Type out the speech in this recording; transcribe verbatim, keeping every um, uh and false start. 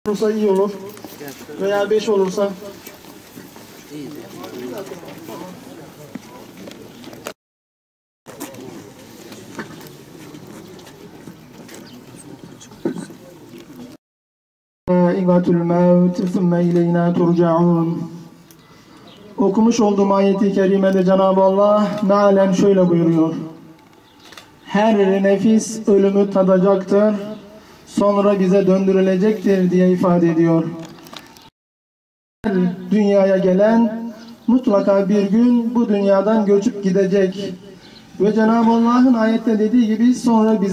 olursa iyi olur. Veya beş olursa. İngatül mevt thumme ileyna turcaun. Okumuş olduğum ayeti kerimede Cenab-ı Allah mealen şöyle buyuruyor. Her nefis ölümü tadacaktır, sonra bize döndürülecektir diye ifade ediyor. Dünyaya gelen mutlaka bir gün bu dünyadan göçüp gidecek. Ve Cenab-ı Allah'ın ayette dediği gibi sonra bize